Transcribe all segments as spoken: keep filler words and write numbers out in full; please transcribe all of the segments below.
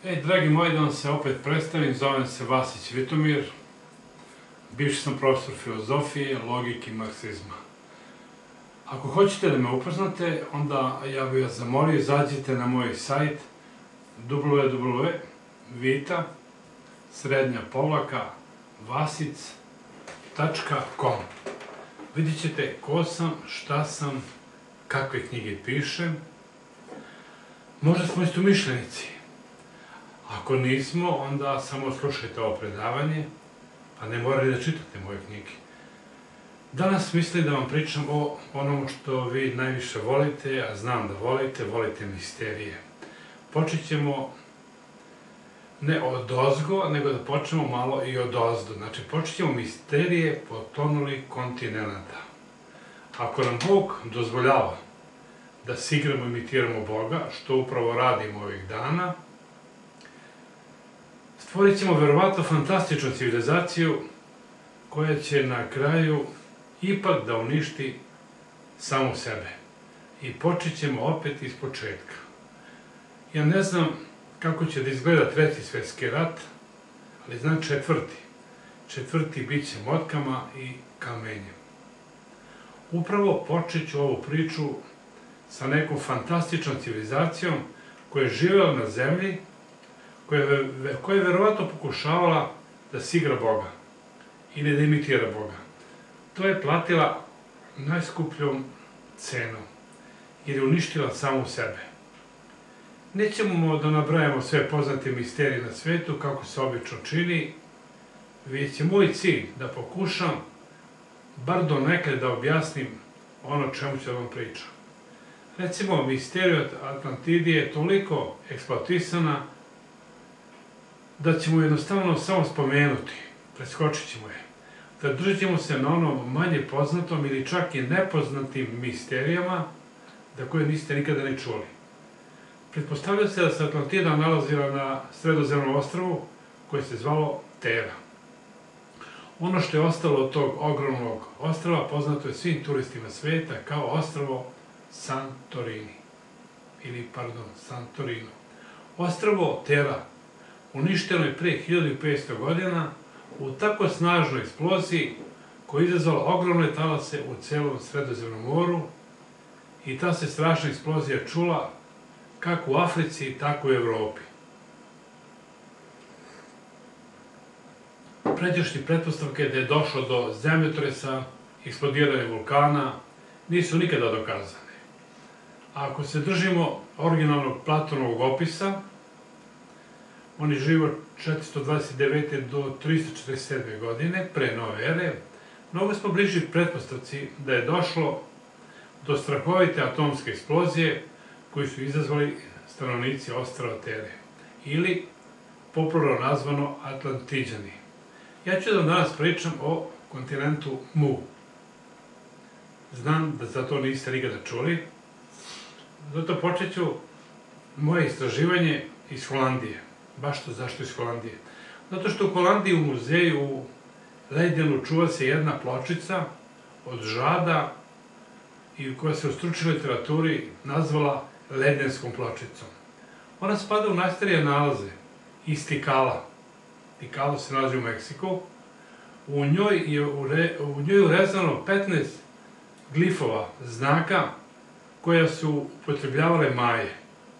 E, dragi moji, da vam se opet predstavim, zovem se Vasić Vitomir, bivši sam profesor filozofije, logike i marksizma. Ako hoćete da me upoznate, onda ja bih vas zamolio, izađite na moj sajt w w w tačka vita srednja povlaka vasic tačka com. Vidjet ćete ko sam, šta sam, kakve knjige pišem. Možda smo istomišljenici. Ako nismo, onda samo slušajte ovo predavanje, pa ne morate da čitate moje knjige. Danas mislim da vam pričam o onom što vi najviše volite, a znam da volite, volite misterije. Počet ćemo ne od ozgo, nego da počnemo malo i od ozdo. Znači, počet ćemo misterije potonulih kontinenta. Ako nam Bog dozvoljava da se igramo i imitiramo Boga, što upravo radimo ovih dana, stvorit ćemo verovatno fantastičnu civilizaciju koja će na kraju ipak da uništi samu sebe. I počet ćemo opet iz početka. Ja ne znam kako će da izgleda treći svjetski rat, ali znam četvrti. Četvrti bit će motkama i kamenjem. Upravo počet ću ovu priču sa nekom fantastičnom civilizacijom koja je živela na zemlji, koja je verovatno pokušavala da se igra Boga ili da imitira Boga. To je platila najskupljom cenom, jer je uništila samu sebe. Nećemo da nabrajamo sve poznate misterije na svetu, kako se obično čini, već je moj cilj da pokušam bar donekle da objasnim ono čemu ću da vam pričam. Recimo, misterija Atlantidije je toliko eksploatisana da ćemo jednostavno samo spomenuti, preskočit ćemo je. Zadržat ćemo se na onom manje poznatom ili čak i nepoznatim misterijama za koje niste nikada ni čuli. Pretpostavlja se da se Atlantida nalazila na sredozemnom ostrvu koje se zvalo Tera. Ono što je ostalo od tog ogromnog ostrva poznato je svim turistima sveta kao ostrvo Santorini. Ili, pardon, Santorino. Ostrvo Tera uništeno je pre hiljadu petsto godina u tako snažnoj eksploziji koja je izazvala ogromne talase u celom Sredozemnom moru i ta se strašna eksplozija čula kako u Africi, tako i u Evropi. Pređašnje pretpostavke da je došlo do zemljotresa, eksplodiranja vulkana, nisu nikada dokazane. A ako se držimo originalnog Platonovog opisa, on je živio četiristo dvadeset devete do tristo četrdeset sedme godine, pre nove ere, mnogo smo bliži pretpostavci da je došlo do strahovite atomske eksplozije koju su izazvali stanovnici ostrva Tere, ili popularno nazvano Atlantiđani. Ja ću da vam danas pričam o kontinentu Mu. Znam da za to niste nikada čuli, zato počet ću moje istraživanje iz Holandije. Baš to zašto iz Holandije? Zato što u Holandiji u muzeju u Lejdenu čuva se jedna pločica od žada i koja se u stručnoj literaturi nazvala Lejdenskom pločicom. Ona spada u najstarije nalaze iz Tikala. Tikalo se nalazi u Meksiku. U njoj je urezano petnaest glifova, znaka koja su upotrebljavale Maje.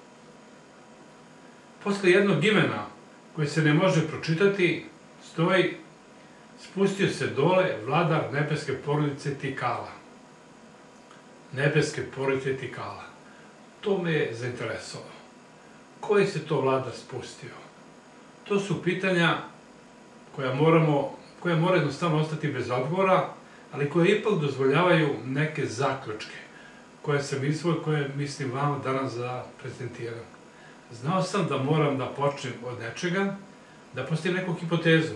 Posle jednog imena koje se ne može pročitati, stoji: spustio se dole vladar nebeske porodice Tikala. Nebeske porodice Tikala. To me je zainteresovalo. Koji se to vladar spustio? To su pitanja koja moramo, koja mora jednostavno ostati bez odgovora, ali koje ipak dozvoljavaju neke zaključke koje sam izvoj, koje mislim vam danas da prezentiram. Znao sam da moram da počnem od nečega, da postavim neku hipotezu.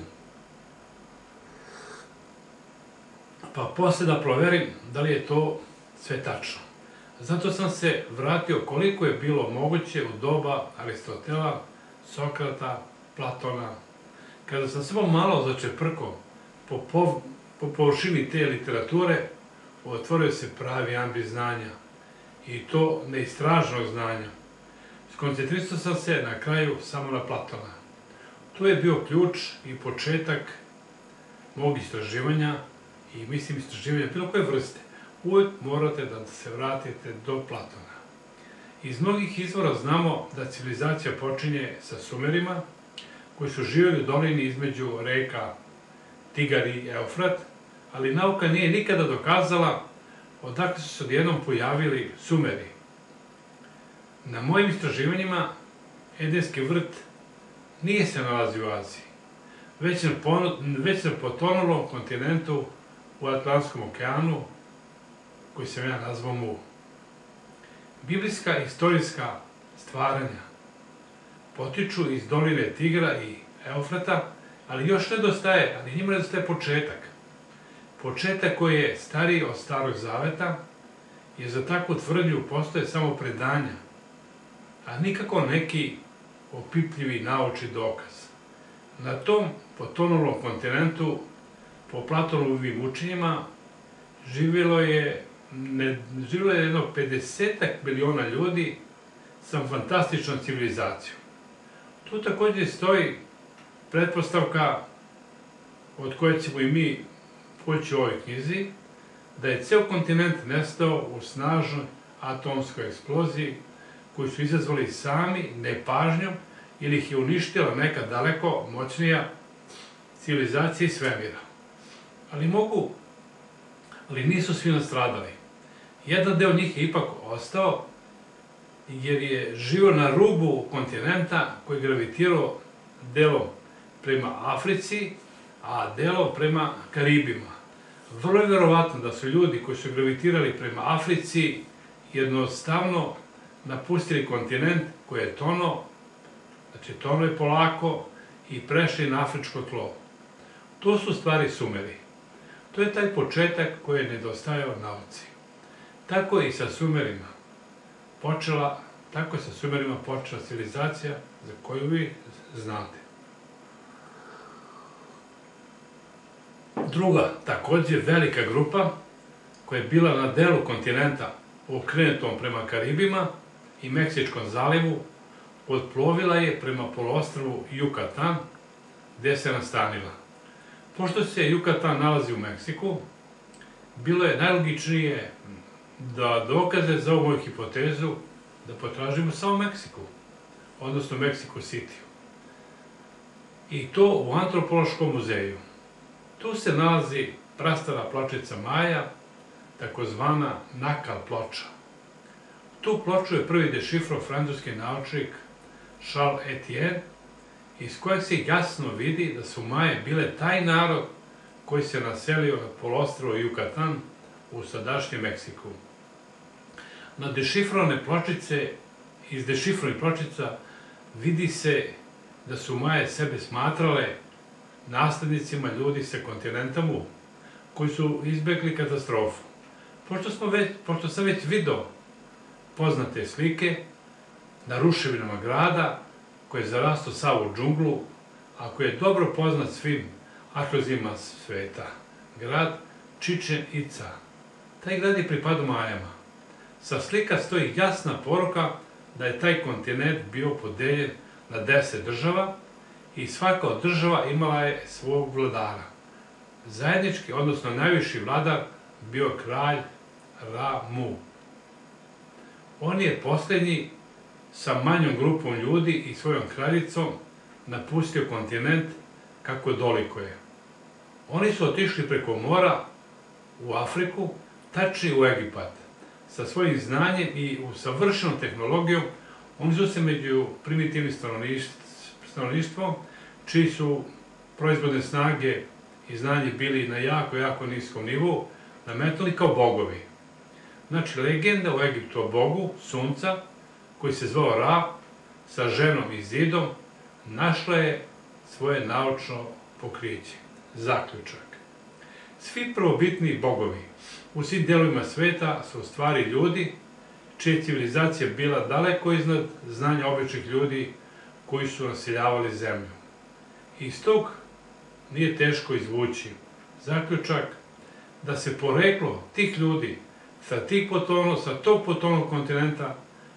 Pa posle da proverim da li je to sve tačno. Zato sam se vratio koliko je bilo moguće u doba Aristotela, Sokrata, Platona. Kada sam samo malo začeprkao po površini te literature, otvorio se pravi ambis znanja. I to neistražnog znanja, s Skoncentrisao sam se na kraju samo na Platona. To je bio ključ i početak mog istraživanja i mislim istraživanja bilo koje vrste. Uvijek morate da se vratite do Platona. Iz mnogih izvora znamo da civilizacija počinje sa Sumerima, koji su živjeli u dolini između reka Tigar i Eufrat, ali nauka nije nikada dokazala odakle su se odjednom pojavili Sumeri. Na mojim istraživanjima Edenski vrt nije se nalazio u Aziji, već na, već na potonulom kontinentu u Atlantskom okeanu, koji sam ja nazvao Mu. Biblijska istorijska stvaranja potiču iz doline Tigra i Eufrata, ali još nedostaje, ali njima nedostaje početak. Početak koji je stariji od Starog zaveta, jer za takvu tvrdnju postoje samo predanja, a nikako neki opipljivi naučni dokaz. Na tom potonulom kontinentu, po Platonovim učenjima, živjelo je, ne, živjelo je jedno pedesetak miliona ljudi sa fantastičnom civilizacijom. Tu također stoji pretpostavka od koje ćemo i mi poći u ovoj knjizi, da je ceo kontinent nestao u snažnoj atomskoj eksploziji koju su izazvali sami nepažnjom ili ih je uništila neka daleko moćnija civilizacija iz svemira. Ali mogu, ali nisu svi nastradali. Jedan deo njih je ipak ostao jer je živio na rubu kontinenta koji je gravitirao delom prema Africi, a delom prema Karibima. Vrlo je verovatno da su ljudi koji su gravitirali prema Africi jednostavno napustili kontinent koji je tonuo, znači tonuo je polako i prešli na afričko tlo. To su stvari Sumeri. To je taj početak koji je nedostajao nauci. Tako je i sa Sumerima počela, tako je sa Sumerima počela civilizacija za koju vi znate. Druga, također velika grupa, koja je bila na delu kontinenta okrenutom prema Karibima i Meksičkom zalivu, otplovila je prema poluostrvu Jukatan, gde se nastanila. Pošto se Jukatan nalazi u Meksiku, bilo je najlogičnije da dokaze za ovu moju hipotezu da potražimo samo u Meksiku, odnosno Mexico City. I to u Antropološkom muzeju. Tu se nalazi prastara pločica Maja, takozvana Nakal ploča. Tu ploču je prvi dešifrao francuski naučnik Charles Etienne, iz kojeg se jasno vidi da su Maje bile taj narod koji se naselio na poluostrvu Jukatan u sadašnjem Meksiku. Na dešifrovane pločice, iz dešifrovanih pločica vidi se da su Maje sebe smatrale naslednicima ljudi sa kontinenta Mu, koji su izbegli katastrofu. Pošto, smo već, pošto sam već video poznate slike na ruševinama grada, koji je zarastao sav u džunglu, a koji je dobro poznat svim arheolozima sveta, grad Čičen Ica. Taj grad je pripadao Majama. Sa slika stoji jasna poruka da je taj kontinent bio podeljen na deset država i svaka od država imala je svog vladara. Zajednički, odnosno najviši vladar, bio kralj Ra-Mu. On je posljednji sa manjom grupom ljudi i svojom kraljicom napustio kontinent kako dolikuje. Oni su otišli preko mora u Afriku, tačnije u Egipat. Sa svojim znanjem i usavršenom tehnologijom oni su se među primitivnim stanovništvom, čiji su proizvodne snage i znanje bili na jako, jako niskom nivou, nametnuli kao bogovi. Znači, legenda o Egiptu o bogu, sunca, koji se zvao Ra, sa ženom i zidom, našla je svoje naučno pokriće. Zaključak. Svi prvobitni bogovi u svim delovima sveta su u stvari ljudi, čija je civilizacija bila daleko iznad znanja običnih ljudi koji su naseljavali zemlju. Iz tog nije teško izvući zaključak da se poreklo tih ljudi sa tih potonov, sa tog potonog kontinenta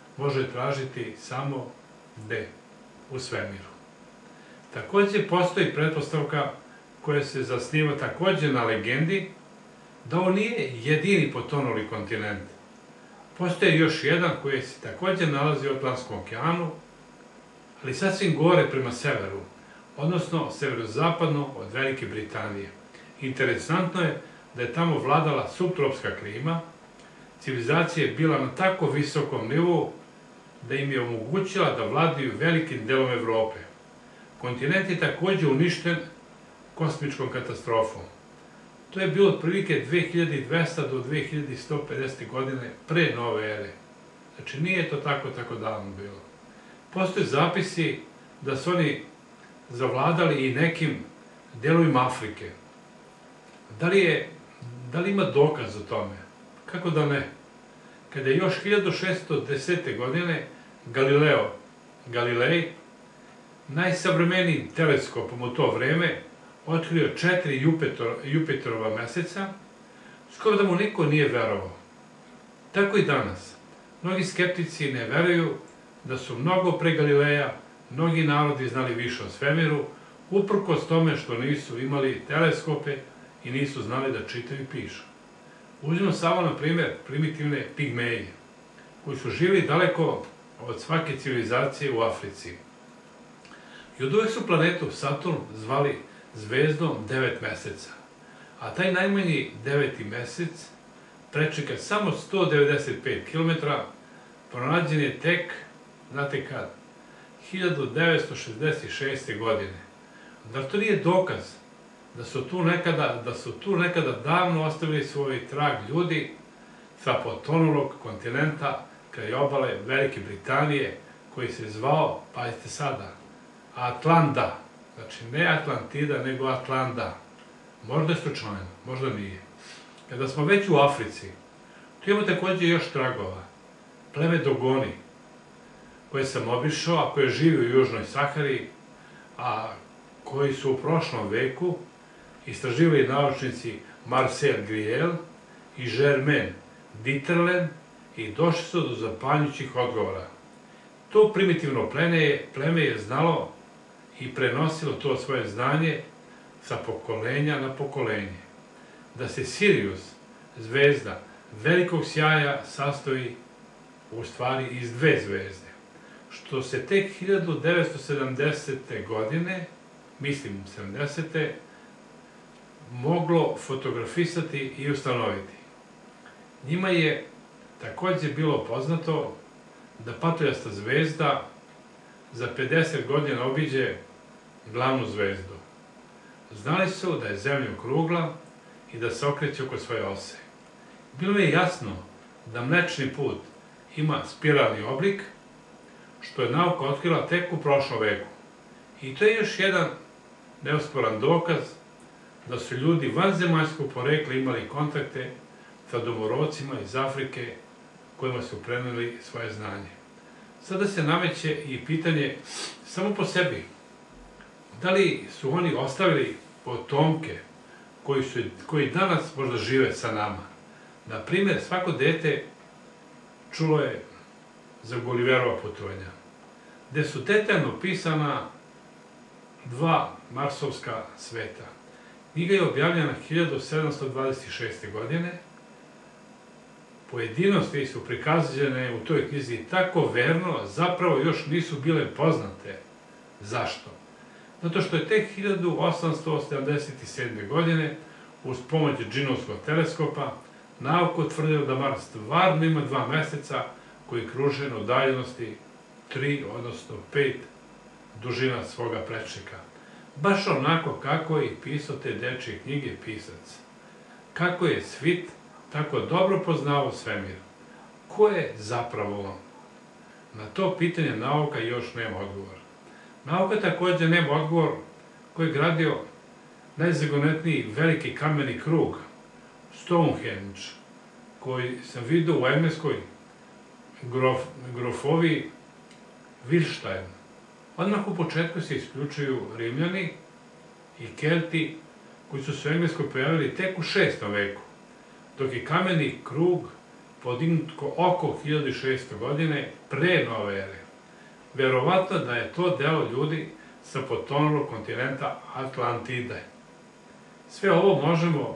može tražiti samo gde? U svemiru. Takođe, postoji pretpostavka koja se zasniva takođe na legendi da on nije jedini potonuli kontinent. Postoji još jedan koji se takođe nalazi u Atlantskom okeanu, ali sasvim gore prema severu, odnosno severozapadno od Velike Britanije. Interesantno je da je tamo vladala subtropska klima, civilizacija je bila na tako visokom nivou da im je omogućila da vladaju velikim delom Evrope. Kontinent je takođe uništen kosmičkom katastrofom. To je bilo otprilike dve hiljade dvesta do dve hiljade sto pedeset. godine pre nove ere. Znači nije to tako tako davno bilo. Postoje zapisi da su oni zavladali i nekim delovima Afrike. Da li, je, da li ima dokaz o tome? Kako da ne? Kada je još hiljadu šeststo desete. godine Galileo Galilej, najsavremenijim teleskopom u to vreme, otkrio četiri Jupiterova meseca, skoro da mu niko nije verovao. Tako i danas. Mnogi skeptici ne veruju da su mnogo pre Galileja mnogi narodi znali više o svemiru, uprkos tome što nisu imali teleskope i nisu znali da čitaju i pišu. Uzmimo samo, na primer, primitivne pigmeje, koji su živjeli daleko od svake civilizacije u Africi. I od uvek su planetu Saturn zvali zvezdom devet meseca, a taj najmanji deveti mesec prečeka samo sto devedeset pet kilometara, pronađen je tek, znate kad, hiljadu devetsto šezdeset šeste. godine. Zar to nije dokaz da su tu nekada, da su tu nekada davno ostavili svoj trag ljudi sa potonulog kontinenta kraj obale Velike Britanije, koji se zvao, pazite sada, Atlanta. Znači, ne Atlantida, nego Atlanta. Možda je slučajno, možda nije. Kada smo već u Africi, tu imamo takođe još tragova. Pleme Dogoni, koje sam obišao, a koje živi u Južnoj Sahari, a koji su u prošlom veku istraživali naučnici Marcel Griel i Germain Dieterlen i došli su do zapanjujućih odgovora. To primitivno pleme je znalo i prenosilo to svoje znanje sa pokolenja na pokolenje. Da se Sirius, zvezda velikog sjaja, sastoji u stvari iz dve zvezde, što se tek hiljadu devetsto sedamdesete. godine, mislim sedamdesete. moglo fotografisati i ustanoviti. Njima je takođe bilo poznato da patoljasta zvezda za pedeset godina obiđe glavnu zvezdu. Znali su da je Zemlja okrugla i da se okreće oko svoje ose. Bilo je jasno da Mlečni put ima spiralni oblik, što je nauka otkrila tek u prošlom veku. I to je još jedan neosporan dokaz da su ljudi vanzemaljskog porekla imali kontakte sa domorodcima iz Afrike kojima su preneli svoje znanje. Sada se nameće i pitanje samo po sebi. Da li su oni ostavili potomke koji, su, koji danas možda žive sa nama? Na primer, svako dete čulo je za Gulliverova putovanja, gde su detaljno pisana dva marsovska sveta. Knjiga je objavljena hiljadu sedamsto dvadeset šeste. godine. Pojedinosti su prikazane u toj knjizi tako verno, zapravo još nisu bile poznate. Zašto? Zato što je tek hiljadu osamsto sedamdeset sedme. godine uz pomoć Džinovskog teleskopa nauka utvrdila da Mars stvarno ima dva meseca koji kruže na udaljenosti tri, odnosno pet dužina svoga prečnika. Baš onako kako je pisao te dečije knjige pisac. Kako je svit tako dobro poznao svemir. Ko je zapravo on? Na to pitanje nauka još nema odgovor. Nauka takođe nema odgovor koji je gradio najzagonetniji veliki kameni krug, Stonehenge, koji sam vidio u engleskoj grof, grofovi Wilstein. Odmah u početku se isključuju Rimljani i Kelti, koji su se u Engleskoj pojavili tek u šestom veku, dok je kameni krug podignut oko hiljadu šesto. godine pre nove ere. Verovatno da je to delo ljudi sa potonulog kontinenta Atlantide. Sve ovo možemo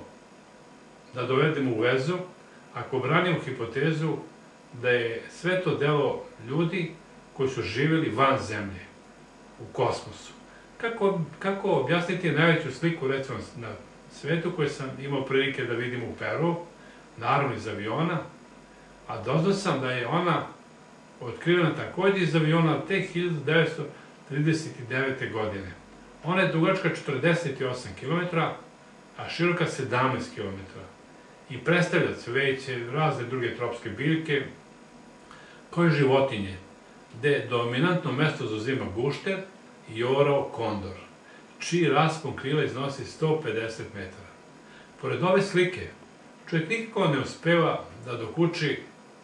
da dovedemo u vezu ako branimo hipotezu da je sve to delo ljudi koji su živjeli van zemlje, u kosmosu. Kako, kako objasniti najveću sliku, recimo, na svetu koju sam imao prilike da vidim u Peru, naravno iz aviona, a doznao sam da je ona otkrivena takođe iz aviona tek hiljadu devetsto trideset devete. godine. Ona je dugačka četrdeset osam kilometara, a široka sedamnaest kilometara. I predstavlja cveće, razne druge tropske biljke, koje životinje, gde dominantno mesto zauzima gušter i orao kondor, čiji raspon krila iznosi sto pedeset metara. Pored ove slike, čovjek nikako ne uspeva da dokuči,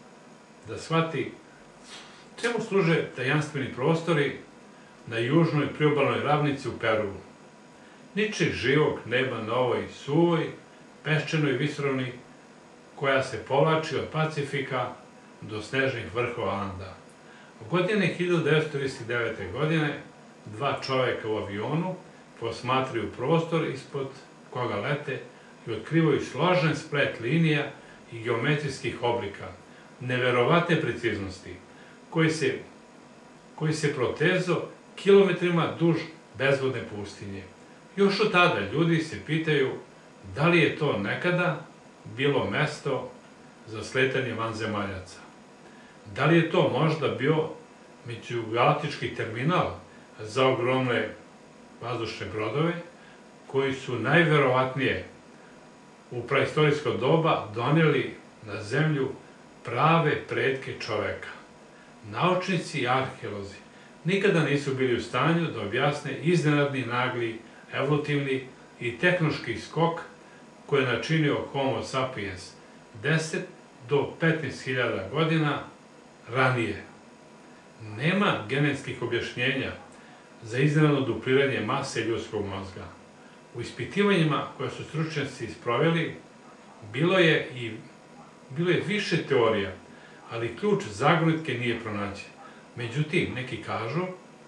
da shvati čemu služe tajanstveni prostori na južnoj priobalnoj ravnici u Peru. Ničeg živog nema na ovoj suvoj, peščanoj visoravni koja se povlači od Pacifika do snežnih vrhova Anda. U godine hiljadu devetsto trideset devete. godine dva čoveka u avionu posmatraju prostor ispod koga lete i otkrivaju složen splet linija i geometrijskih oblika, neverovatne preciznosti, koji se, koji se protezo kilometrima duž bezvodne pustinje. Još od tada ljudi se pitaju da li je to nekada bilo mesto za sletanje vanzemaljaca. Da li je to možda bio međugalaktički terminal za ogromne vazdušne brodove, koji su najverovatnije u praistorijsko doba doneli na zemlju prave pretke čoveka. Naučnici i arheolozi nikada nisu bili u stanju da objasne iznenadni, nagli, evolutivni i tehnološki skok koji je načinio Homo sapiens deset do petnaest hiljada godina ranije. Nema genetskih objašnjenja za iznenadno dupliranje mase ljudskog mozga. U ispitivanjima koje su stručnjaci sproveli, bilo je i bilo je više teorija, ali ključ zagonetke nije pronađen. Međutim, neki kažu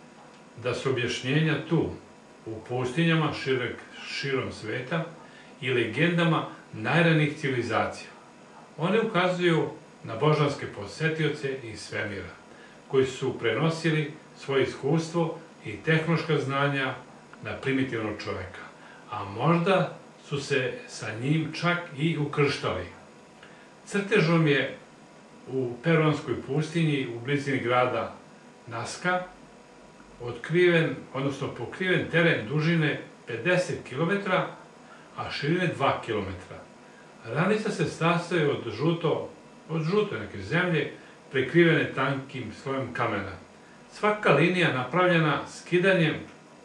da su objašnjenja tu, u pustinjama širom sveta i legendama najranijih civilizacija. One ukazuju na božanske posetioce iz svemira, koji su prenosili svoje iskustvo i tehnološka znanja na primitivnog čoveka, a možda su se sa njim čak i ukrštali. Crtežom je u peruanskoj pustinji u blizini grada Nazca otkriven, odnosno pokriven teren dužine pedeset kilometara, a širine dva kilometra. Ranica se sastoji od žuto, od žute neke zemlje, prekrivene tankim slojem kamena. Svaka linija napravljena skidanjem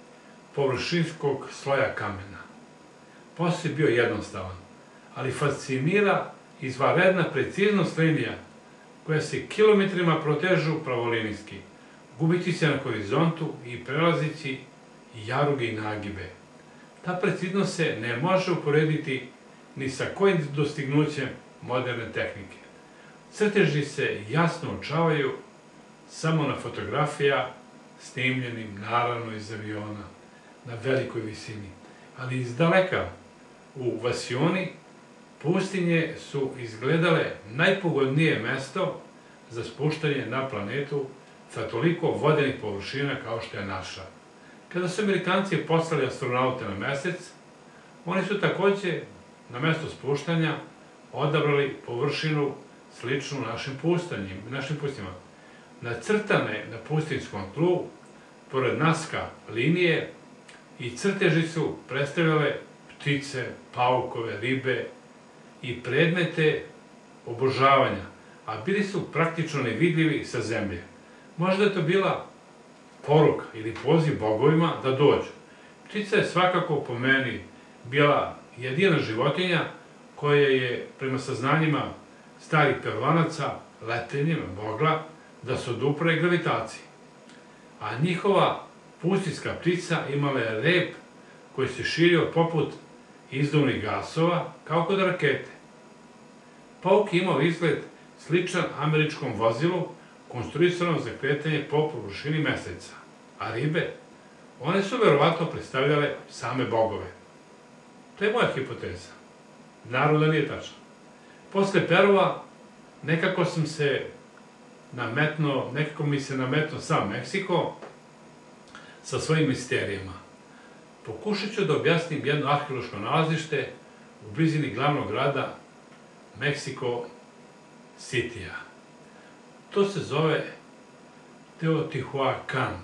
površinskog sloja kamena. Posao je bio jednostavan, ali fascinira izvanredna preciznost linija koja se kilometrima protežu pravolinijski, gubiti se na horizontu i prelazići jaruge i nagibe. Ta preciznost se ne može uporediti ni sa kojim dostignućem moderne tehnike. Crteži se jasno uočavaju samo na fotografija snimljenim naravno iz aviona na velikoj visini, ali iz daleka u Vasioni pustinje su izgledale najpogodnije mesto za spuštanje na planetu sa toliko vodenih površina kao što je naša. Kada su Amerikanci poslali astronaute na mesec, oni su takođe na mesto spuštanja odabrali površinu sličnu našim pustinjama. Nacrtane na pustinskom tlu, pored Nazca linije i crteži su predstavljale ptice, paukove, ribe i predmete obožavanja, a bili su praktično nevidljivi sa zemlje. Možda je to bila poruka ili poziv bogovima da dođu. Ptica je svakako po meni bila jedina životinja koja je, prema saznanjima starih Peruanaca, letenjem mogla da se odupre gravitaciji. A njihova pustinjska ptica imala je rep koji se širio poput izduvnih gasova, kao kod rakete. Pauk je imao izgled sličan američkom vozilu konstruisanom za kretanje po površini meseca. A ribe? One su verovatno predstavljale same bogove. To je moja hipoteza. Naravno da nije tačno. Posle Perua nekako sam se nametno, nekako mi se nametno sam Meksiko sa svojim misterijama. Pokušat ću da objasnim jedno arheološko nalazište u blizini glavnog grada Meksiko Citya. To se zove Teotihuacan.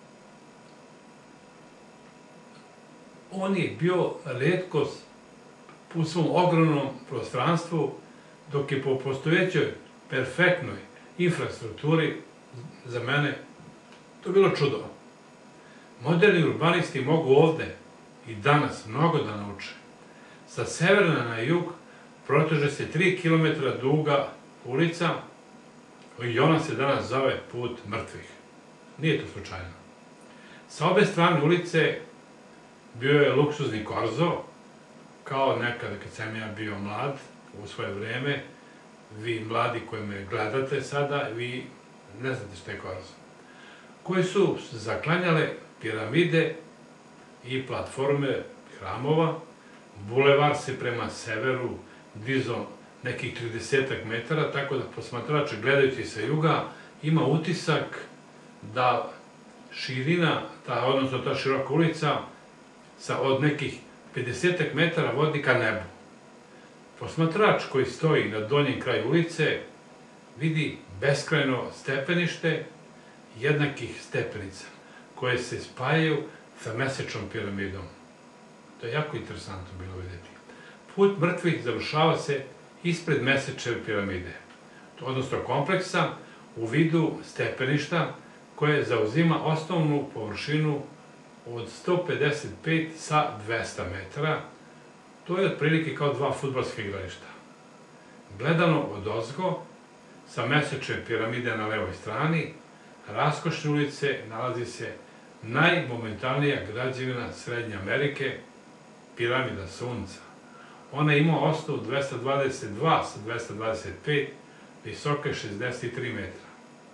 On je bio retkost u svom ogromnom prostranstvu, dok je po postojećoj perfektnoj infrastrukturi za mene to bilo čudo. Moderni urbanisti mogu ovde i danas mnogo da nauče. Sa severa na jug proteže se tri kilometra duga ulica i ona se danas zove Put mrtvih. Nije to slučajno. Sa obe strane ulice bio je luksuzni korzo, kao nekada kad sam ja bio mlad u svoje vreme. Vi mladi koji me gledate sada, vi ne znate što je korzo. Koji su zaklanjale piramide i platforme hramova. Bulevar se prema severu dizao nekih tridesetak metara, tako da posmatrač gledajući sa juga ima utisak da širina, ta, odnosno ta široka ulica sa od nekih pedesetak metara vodi ka nebu. Posmatrač koji stoji na donjem kraju ulice vidi beskrajno stepenište jednakih stepenica koje se spajaju sa mesečnom piramidom. To je jako interesantno bilo vidjeti. Put mrtvih završava se ispred mesečeve piramide, odnosno kompleksa u vidu stepeništa koje zauzima osnovnu površinu od sto pedeset pet sa dvesta metara. To je otprilike kao dva fudbalska igrališta. Gledano odozgo, sa mesečeve piramide na levoj strani, raskošne ulice nalazi se najmomentalnija građevina Srednje Amerike, piramida Sunca. Ona ima osnovu dvesta dvadeset dva sa dvesta dvadeset pet, visoka je šezdeset tri metra.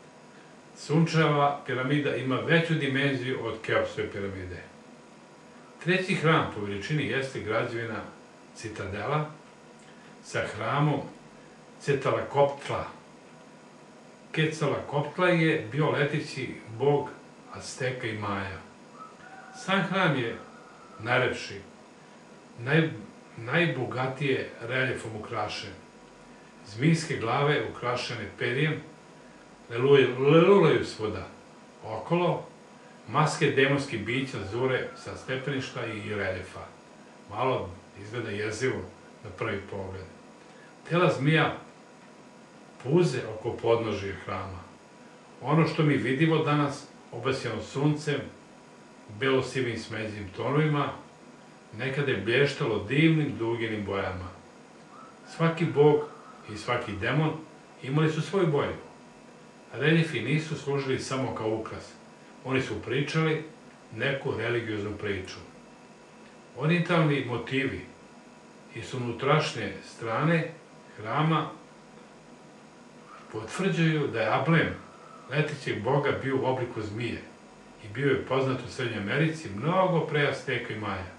Sunčeva piramida ima veću dimenziju od Keopsove piramide. Treći hram po veličini jeste građevina Citadela sa hramom Quetzalcoatla. Quetzalcoatl je bio leteći bog Azteka i Maja. Sam hram je najlepši, naj, najbogatije reljefom ukrašen. Zmijske glave ukrašene perijem lelulaju svuda. Okolo, maske demonskih bića zure sa stepeništa i reljefa. Malo izgleda jezivo na prvi pogled. Tela zmija puze oko podnožja hrama. Ono što mi vidimo danas, obasjano suncem, belosivim smeđim tonovima, nekada je blještalo divnim duginim bojama. Svaki bog i svaki demon imali su svoju boju. Reljefi nisu služili samo kao ukras. Oni su pričali neku religioznu priču. Orijentalni motivi i s unutrašnje strane hrama potvrđuju da je amblem letećeg boga bio u obliku zmije i bio je poznat u Srednjoj Americi mnogo pre Azteka i Maja.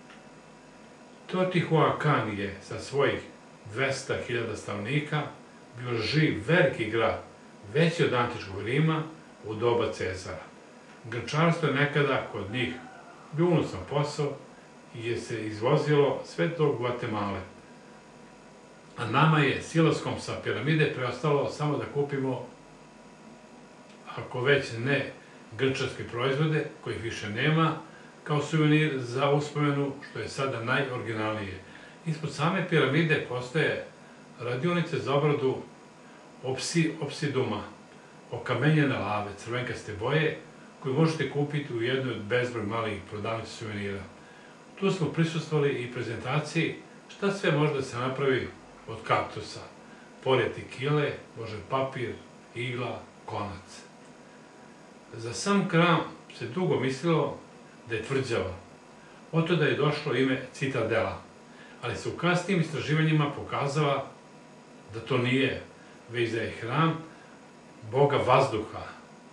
Teotihuacan je sa svojih dvesta hiljada stanovnika bio živ, veliki grad, veći od antičkog Rima u doba Cezara. Grčarstvo je nekada kod njih bio unosan posao i je se izvozilo sve do Gvatemale. A nama je silaskom sa piramide preostalo samo da kupimo, ako već ne grčarske proizvode, kojih više nema, kao suvenir za uspomenu, što je sada najoriginalnije. Ispod same piramide postoje radionice za obradu opsiduma, okamenjene lave, crvenkaste boje, koju možete kupiti u jednoj od bezbroj malih prodavnica suvenira. Tu smo prisustvovali i prezentaciji šta sve može da se napravi od kaktusa. Pored tekile, može papir, igla, konac. Za sam hram se dugo mislilo da je tvrđava. Oto da je došlo ime Citadela, ali se u kasnijim istraživanjima pokazala da to nije, već da je hram boga vazduha.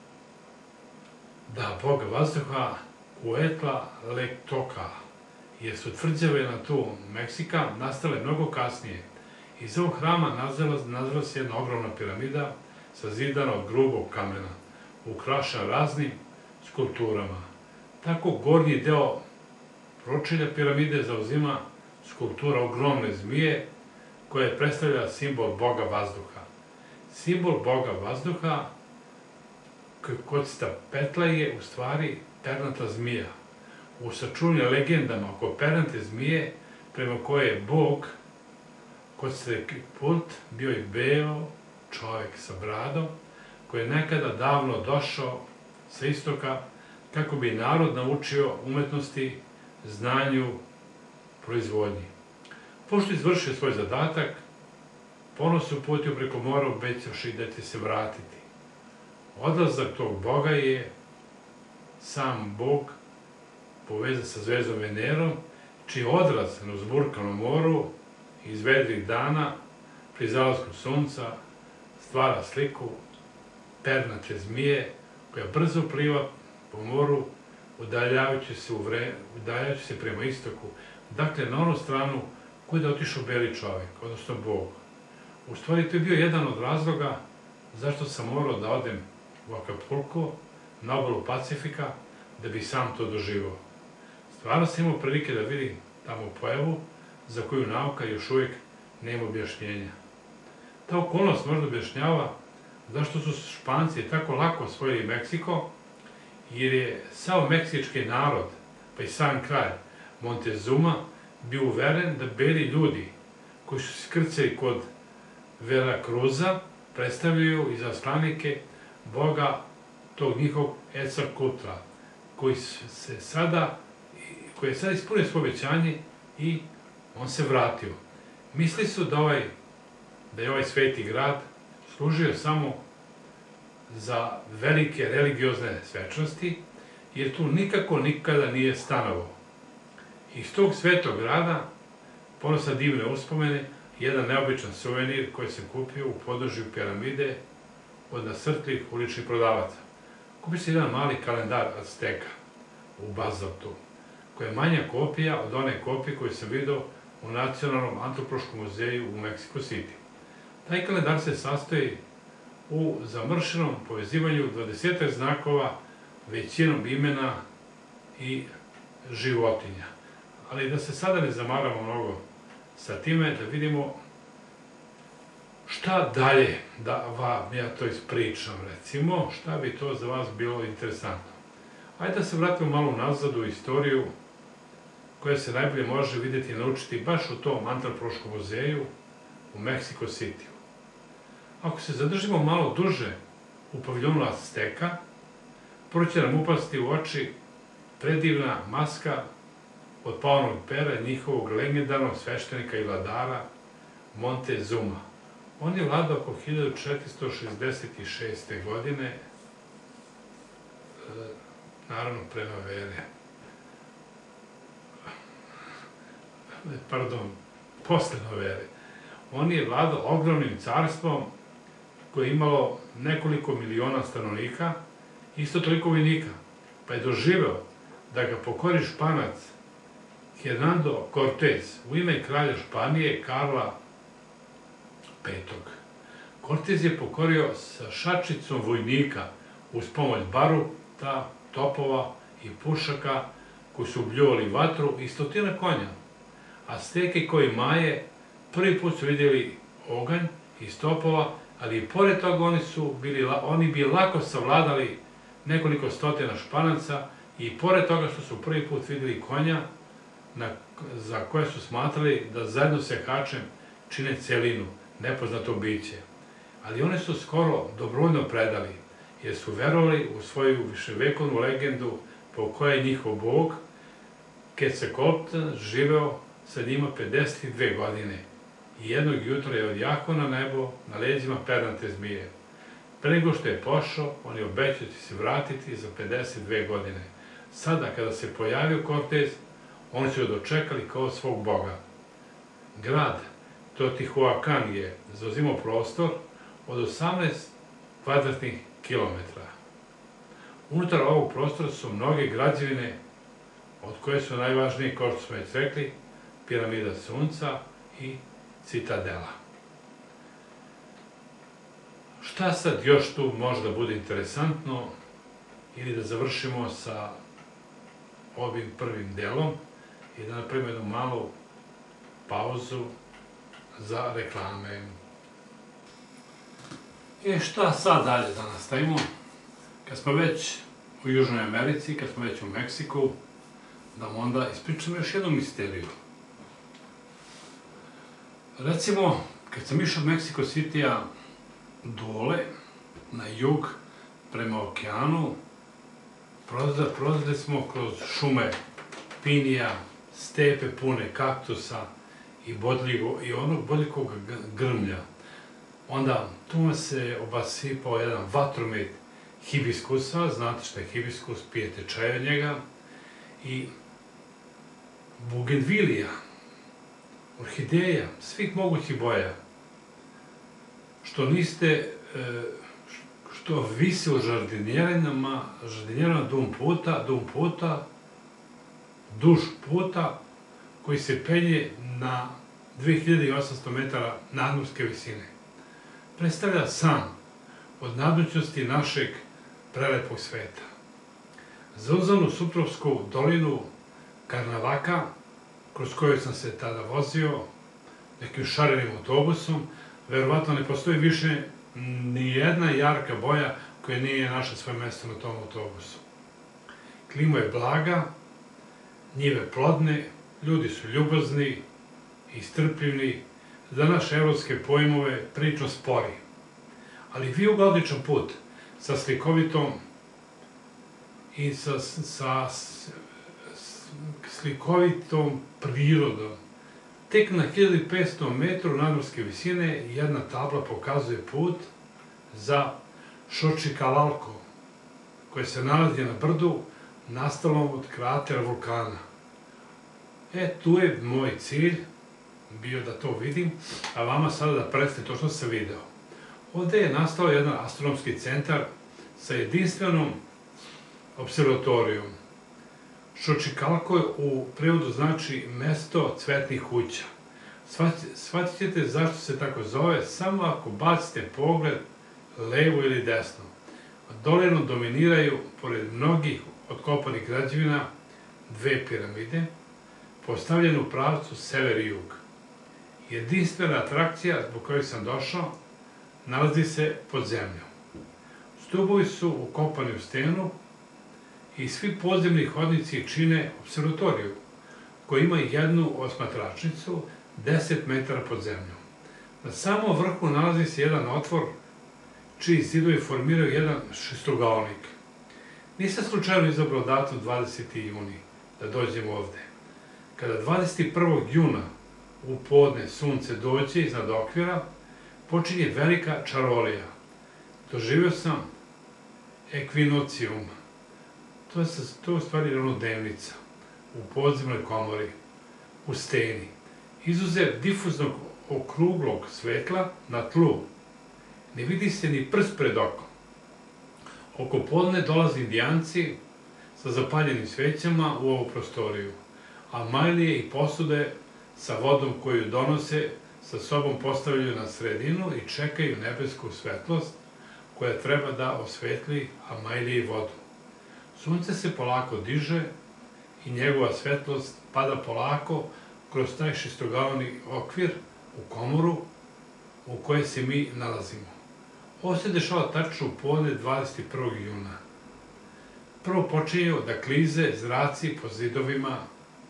Da, boga vazduha Kuetlalectoca, jer su tvrđave na tu Meksika nastale mnogo kasnije. Iz ovog hrama nazvala se jedna ogromna piramida sazidana od grubog kamena, ukrašena raznim skulpturama. Tako gornji deo pročelja piramide zauzima skulptura ogromne zmije koja predstavlja simbol boga vazduha. Simbol boga vazduha kod Petla je u stvari pernata zmija. U sačuvanju legendama oko pernate zmije, prema koje je Bog kod put bio i beo čovek sa bradom, koji je nekada davno došao sa istoka kako bi narod naučio umetnosti, znanju, proizvodnji. Pošto izvršio svoj zadatak, ponovo se uputio preko mora obećavši da će se vratiti. Odlazak tog Boga je sam Bog povezan sa zvezdom Venerom, čiji odraz na uzburkanom moru iz vedrih dana pri zalasku sunca stvara sliku pernate zmije koja brzo pliva po moru udaljajući se, udaljajući se prema istoku, dakle na onu stranu kuda je otišao beli čovek, odnosno Bog. U stvari to je bio jedan od razloga zašto sam morao da odem u Acapulco, na obalu Pacifika, da bi sam to doživao. Stvarno sam imao prilike da vidim tamo pojavu za koju nauka još uvijek nema objašnjenja. Ta okolnost možda objašnjava zašto su Španci tako lako osvojili Meksiko, jer je sav meksički narod, pa i sam kralj Montezuma, bio uveren da beli ljudi koji su se skrcali kod Veracruza predstavljaju izaslanike Boga tog njihovog Quetzalcoatla, koji se sada, koji je sada ispunio svoje obećanje i on se vratio. Misli su da, ovaj, da je ovaj sveti grad služio samo za velike religiozne svečanosti, jer tu nikako nikada nije stanovao. Iz tog svetog grada, ponosa divne uspomene, jedan neobičan suvenir koji sam kupio u podnožju piramide od nasrtljivih uličnih prodavaca. Kupio se jedan mali kalendar Azteka u bazaltu, koja je manja kopija od one kopije koju sam vidio u Nacionalnom antropološkom muzeju u Mexico City. Taj kalendar se sastoji u zamršenom povezivanju dvadesetak znakova, većinom imena i životinja. Ali da se sada ne zamaramo mnogo sa time, da vidimo šta dalje da vam ja to ispričam, recimo, šta bi to za vas bilo interesantno. Ajde da se vratimo malo nazad u istoriju koja se najbolje može vidjeti i naučiti baš u tom antropološkom muzeju u Mexico City. Ako se zadržimo malo duže u paviljonu Azteka, prvo će nam upasti u oči predivna maska od paonog pera njihovog legendarnog sveštenika i vladara Montezuma. On je vladao oko hiljadu četiristo šezdeset šeste. godine, naravno pre novere, pardon, posle novere. On je vladao ogromnim carstvom koje je imalo nekoliko miliona stanovnika, isto toliko vojnika, pa je doživeo da ga pokori Španac Hernando Cortez u ime kralja Španije Karla petog. Cortez je pokorio sa šačicom vojnika uz pomoć baruta, topova i pušaka koji su ubljuvali vatru i stotina konja. Azteke koji Maje prvi put su vidjeli oganj iz topova, ali i pored toga oni, su bili, oni bi lako savladali nekoliko stotina Španaca i pored toga što su prvi put vidjeli konja na, za koje su smatrali da zajedno sa hačem čine celinu, nepoznato biće. Ali oni su skoro dobrovoljno predali, jer su verovali u svoju viševekovnu legendu po kojoj je njihov bog Quetzalcoatl živeo sa njima pedeset dve godine i jednog jutra je odjahao na nebo na leđima pernate zmije. Pre nego što je pošao, on je obećao da će se vratiti za pedeset dve godine. Sada, kada se pojavio Cortez, oni su ga dočekali kao svog boga. Grad Teotihuacan je zauzimao prostor od osamnaest kvadratnih kilometara. Unutar ovog prostora su mnoge građevine, od koje su najvažnije, kao što smo već rekli, piramida Sunca i citadela. Šta sad još tu može da bude interesantno, ili da završimo sa ovim prvim delom i da napravimo jednu malu pauzu za reklame. I šta sad dalje da nastavimo? Kad smo već u Južnoj Americi, kad smo već u Meksiku, da vam onda ispričamo još jednu misteriju. Recimo, kad sam išao od Meksiko Citya dole, na jug, prema okeanu, prolazili smo kroz šume pinija, stepe pune kaktusa i i onog bodljivog grmlja. Onda tu se obasipao jedan vatromet hibiskusa, znate šta je hibiskus, pijete čaj od njega, i bugenvilija, orhideja, svih mogućih boja, što niste, što visi u žardinjerinama, žardinjerama dum puta, dum puta, duž puta, koji se penje na dve hiljade osamsto metara nadmorske visine. Predstavlja san od nadmoćnosti našeg prelepog sveta. Za uzavnu Suptrovsku dolinu Karnavaka, kroz koju sam se tada vozio, nekim šarenim autobusom, verovatno ne postoji više ni jedna jarka boja koja nije našla svoje mesto na tom autobusu. Klima je blaga, njive plodne, ljudi su ljubazni i strpljivi, za naše evropske pojmove prilično spori. Ali vijug odličan put sa slikovitom i sa, sa slikovitom prirodom. Tek na hiljadu petsto metru nadmorske visine jedna tabla pokazuje put za Xochicalco, koje se nalazi na brdu nastalom od kratera vulkana. E, tu je moj cilj bio da to vidim, a vama sada da predstavim to što sam video. Ovde je nastao jedan astronomski centar sa jedinstvenom observatorijom. Xochicalco u prevodu znači mesto cvetnih kuća. Shvatit ćete zašto se tako zove samo ako bacite pogled levo ili desno. Doleno dominiraju, pored mnogih otkopanih građevina, dve piramide, postavljene u pravcu sever i jug. Jedinstvena atrakcija zbog kojeg sam došao nalazi se pod zemljom. Stubovi su ukopani u stenu i svi podzemni hodnici čine observatoriju, koja ima jednu osmatračnicu deset metara pod zemljom. Na samom vrhu nalazi se jedan otvor čiji zidovi formiraju jedan šestogaonik. Nisam slučajno izabrao datum dvadeseti juni da dođem ovde. Kada dvadeset prvog juna u podne sunce dođe iznad okvira, počinje velika čarolija. Doživio sam ekvinocijum. To je u stvari ravnodnevnica u podzemnoj komori, u steni. Izuzev difuznog okruglog svetla na tlu, ne vidi se ni prst pred okom. Oko podne dolaze indijanci sa zapaljenim svećama u ovu prostoriju, a majlije i posude sa vodom koju donose sa sobom postavljaju na sredinu i čekaju nebesku svetlost koja treba da osvetli Amajlije i vodu. Sunce se polako diže i njegova svetlost pada polako kroz taj šestogaoni okvir u komoru u kojoj se mi nalazimo. Ovo se dešava tačno u podne dvadeset prvog juna. Prvo počinju da klize zraci po zidovima,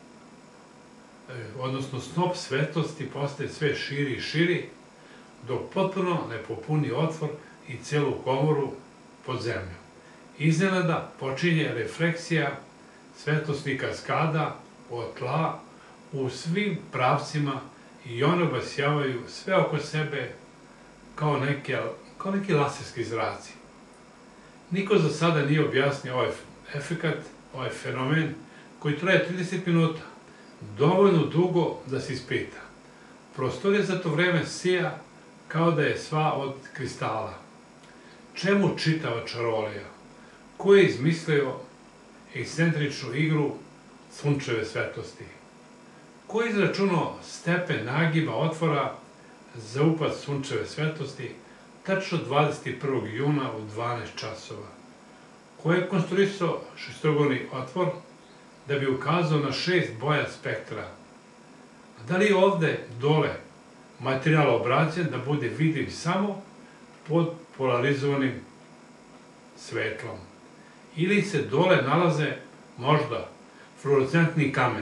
odnosno snop svetlosti postaje sve širi i širi, dok potpuno ne popuni otvor i celu komoru pod zemljom. Iznenada počinje refleksija svetlosnih kaskada od tla u svim pravcima i one obasjavaju sve oko sebe kao neki laserski zraci. Niko za sada nije objasnio ovaj efekat, ovaj fenomen koji traje trideset minuta, dovoljno dugo da se ispita. Prostorija za to vreme sija kao da je sva od kristala. Čemu čitava čarolija? Ko je izmislio ekscentričnu igru sunčeve svetlosti? Ko je izračunao stepen nagiba otvora za upad sunčeve svetlosti tačno dvadeset prvog juna u dvanaest časova? Ko je konstruisao šestogoni otvor da bi ukazao na šest boja spektra? Da li je ovde dole materijal obrađen da bude vidljiv samo pod polarizovanim svetlom? Ili se dole nalaze možda fluorescentni kamen?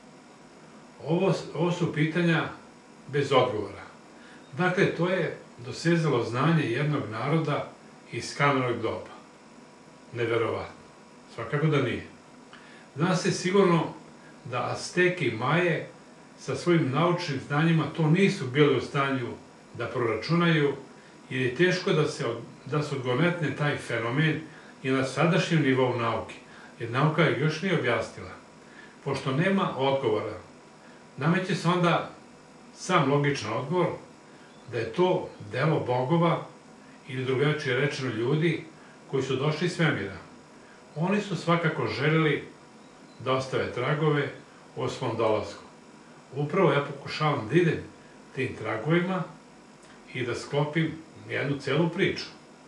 Ovo, ovo su pitanja bez odgovora. Dakle, to je dosezalo znanje jednog naroda iz kamenog doba. Neverovatno. Svakako da nije. Zna se sigurno da Azteki i Maje sa svojim naučnim znanjima to nisu bili u stanju da proračunaju, jer je teško da se, da se odgonetne taj fenomen i na sadašnjem nivou nauke, jer nauka je još nije objasnila. Pošto nema odgovora, nameće se onda sam logičan odgovor da je to delo bogova ili drugačije rečeno ljudi koji su došli iz svemira. Oni su svakako želeli da ostave tragove o svom dolasku. Upravo ja pokušavam da idem tim tragovima i da sklopim jednu celu priču.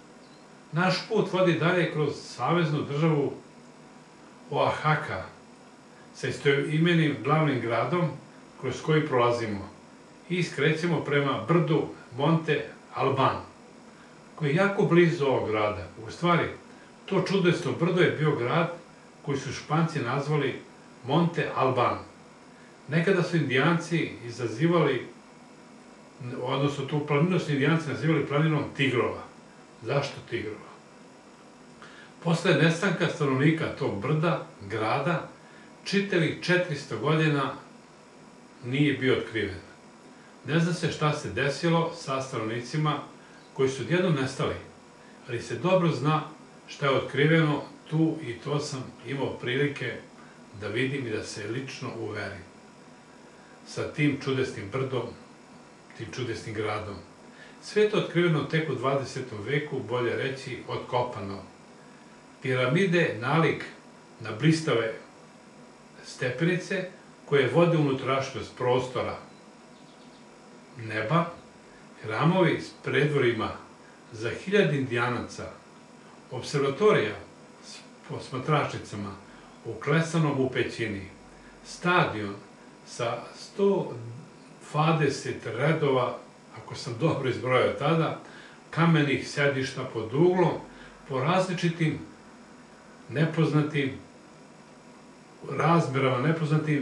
Naš put vodi dalje kroz saveznu državu Oaxaca sa istoimenim glavnim gradom kroz koji prolazimo i skrećemo prema brdu Monte Alban, koji je jako blizu ovog grada. U stvari, to čudesno brdo je bio grad koji su Španci nazvali Monte Alban. Nekada su Indijanci izazivali, odnosno tu planinu su Indijanci nazivali planinom tigrova. Zašto tigrova? Posle nestanka stanovnika tog brda, grada, čitavih četiristo godina nije bio otkriven. Ne zna se šta se desilo sa stanovnicima koji su odjednom nestali, ali se dobro zna šta je otkriveno tu i to sam imao prilike da vidim i da se lično uverim. Sa tim čudesnim brdom, tim čudesnim gradom. Sve je to otkriveno tek u dvadesetom veku, bolje reći otkopano. Piramide nalik na blistave stepenice koje vode unutrašnjost prostora neba, hramovi s predvorima za hiljade Indijanaca, observatorija s posmatračnicama uklesanom u pećini, stadion sa sto dvadeset redova, ako sam dobro izbrojao tada, kamenih sedišta pod uglom, po različitim nepoznatim razmerama, nepoznatim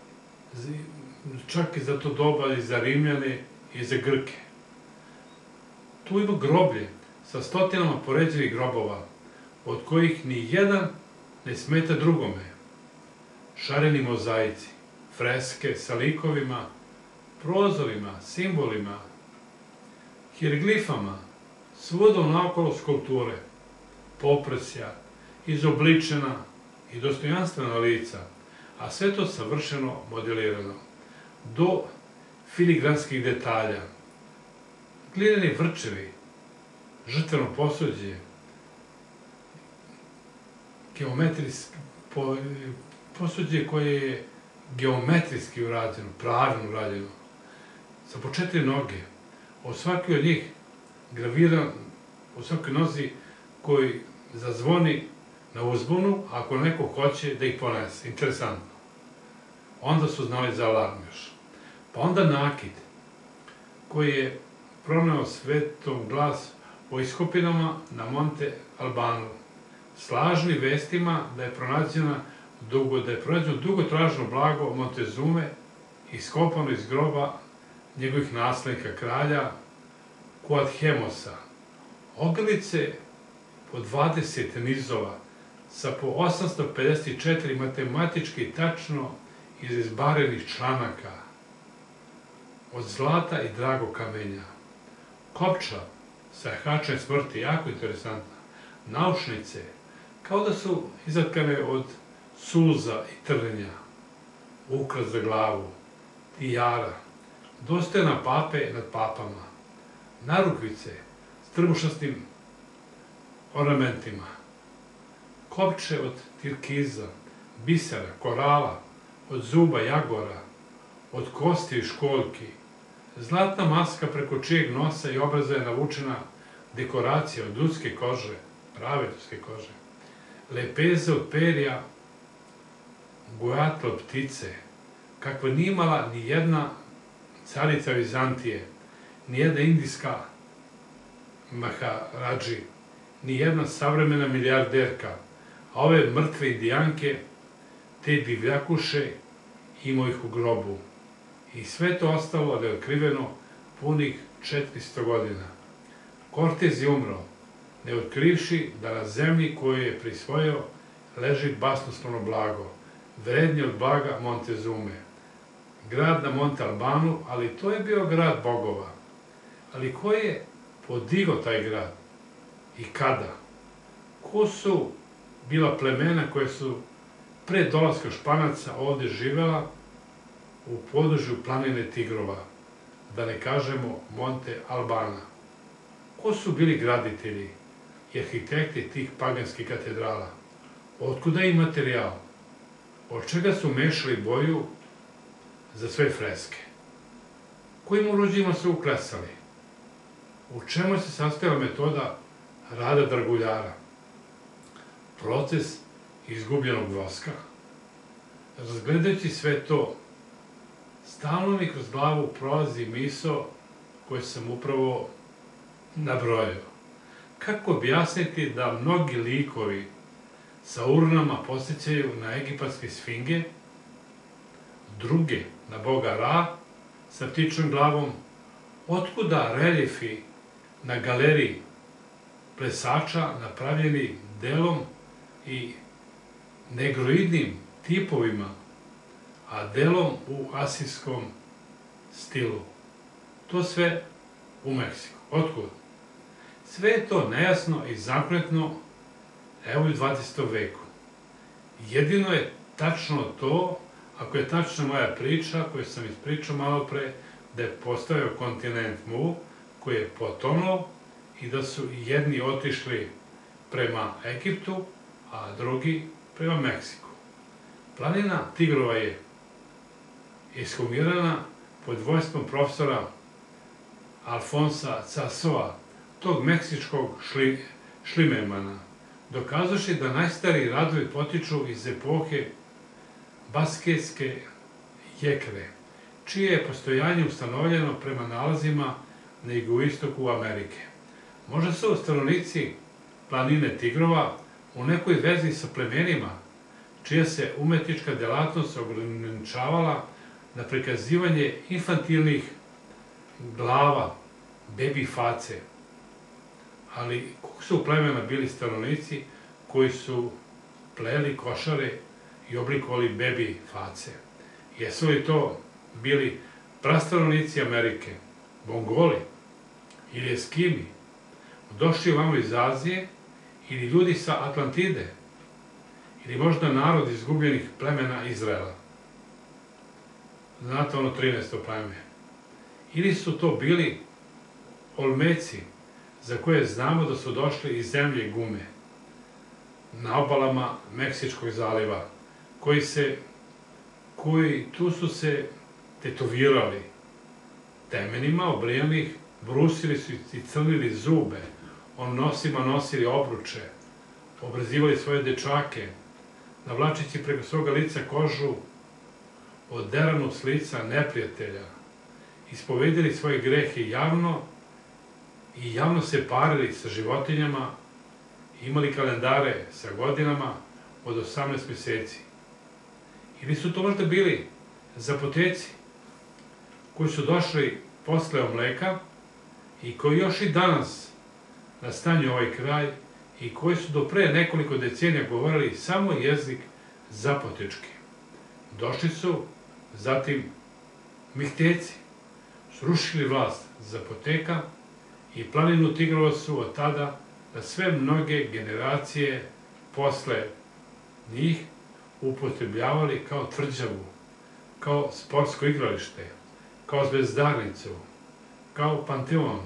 čak i za to doba i za Rimljane i za Grke. Tu ima groblje sa stotinama poređenih grobova, od kojih ni jedan ne smeta drugome. Šareni mozaici, freske sa likovima, prozorima, simbolima, hieroglifama, svuda naokolo skulpture, poprsja, izobličena i dostojanstvena lica, a sve to savršeno modelirano, do filigranskih detalja. Glineni vrčevi, žrtveno posuđe, geometrijski, posuđe koje je geometrijski urađeno, pravilno urađeno, sa po četiri noge, od svake od njih graviran, u svakoj nozi koji zazvoni na uzbunu, ako neko hoće da ih ponese. Interesantno. Onda su znali za alarm još. Pa onda nakid, koji je proneo svetom glas o iskopinama na Monte Albanu, slažni vestima da je pronađena dugo, da je pronađeno dugotražno blago Montezume iskopano iz groba njegovih naslednika kralja Kuadhemosa. Ogrlice po dvadeset nizova sa po osamsto pedeset četiri matematički tačno izizbarenih članaka od zlata i dragog kamenja. Kopča sa hačem smrti, jako interesantna. Naušnice, kao da su izatkane od suza i trnja. Ukras za glavu, tijara, dostojna pape nad papama. narukvice s trbušastim ornamentima, kopče od tirkiza, bisera, korala, od zuba jagora, od kosti i školjki, zlatna maska preko čijeg nosa i obraza je navučena dekoracija od ljudske kože, prave ljudske kože, lepeze od perja, gojatla ptice, kakva nije imala ni jedna carica Vizantije, ni jedna indijska maharadži, ni jedna savremena milijarderka, a ove mrtve indijanke, te divljakuše, imao ih u grobu. I sve to ostalo neotkriveno punih četiristo godina. Kortez je umro, ne otkrivši da na zemlji koju je prisvojio leži basnoslovno blago, vrednije od blaga Montezume. Grad na Monte Albanu, ali to je bio grad bogova. Ali ko je podigao taj grad? I kada? Ko su bila plemena koje su pre dolaska Španaca ovde živela u području planine Tigrova, da ne kažemo Monte Albana? Ko su bili graditelji i arhitekti tih paganskih katedrala? Otkuda im materijal? Od čega su mešali boju za sve freske? Kojim oruđima su uklesali? U čemu se sastojala metoda rada draguljara? Proces izgubljenog voska? Razgledajući sve to, stalno mi kroz glavu prolazi misao koju sam upravo nabrojao. Kako objasniti da mnogi likovi sa urnama podsjećaju na egipatske sfinge, druge na boga Ra sa ptičjom glavom, otkuda reljefi na galeriji plesača napravljeni delom i negroidnim tipovima, a delom u asijskom stilu. To sve u Meksiku. Otkud? Sve je to nejasno i zakonetno, evo i u dvadesetom veku. Jedino je tačno to, ako je tačna moja priča, koju sam ispričao malo pre, da je postojao kontinent Mu, koji je potonuo i da su jedni otišli prema Egiptu, a drugi prema Meksiku. Planina Tigrova je ishumirana pod vojstvom profesora Alfonsa Casoa, tog meksičkog šlimemana, dokazuši da najstariji radovi potiču iz epohe basketske jekre, čije je postojanje ustanovljeno prema nalazima na jugoistoku Amerike. Možda su stanovnici planine Tigrova u nekoj vezi sa plemenima, čija se umetnička delatnost ograničavala na prikazivanje infantilnih glava, bebi face. Ali kog su plemena bili stanovnici koji su pleli košare i oblikovali bebi face? Jesu li to bili prastanovnici Amerike, Mongoli ili Eskimi, došli ovamo iz Azije, ili ljudi sa Atlantide, ili možda narod izgubljenih plemena Izraela? Znate ono trinaesto pleme. Ili su to bili Olmeci, za koje znamo da su došli iz zemlje gume, na obalama Meksičkog zaliva, koji se, koji tu su se tetovirali, temenima obrijanih, brusili su i crnili zube, on nosima nosili obruče, obrazivali svoje dečake, navlačići preko svoga lica kožu oderanu s lica neprijatelja, ispovedili svoje grehe javno i javno se parili sa životinjama, imali kalendare sa godinama od osamnaest meseci. Ili su to možda bili zapoteci koji su došli posle omleka i koji još i danas nastanju ovaj kraj i koji su do pre nekoliko decenija govorili samo jezik zapotečki. Došli su zatim Mihteci, srušili vlast Zapoteka i planinu Tigrova su od tada na sve mnoge generacije posle njih upotrebljavali kao tvrđavu, kao sportsko igralište, kao zvezdarnicu, kao panteon,